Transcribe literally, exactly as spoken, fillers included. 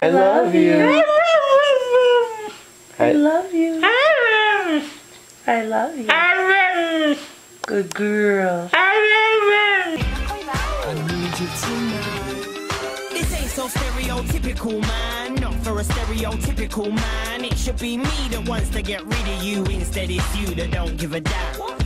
I love you. I love you. I love you. Good girl. I need you tonight. This ain't so stereotypical, man. Not for a stereotypical man. It should be me that wants to get rid of you. Instead it's you that don't give a damn.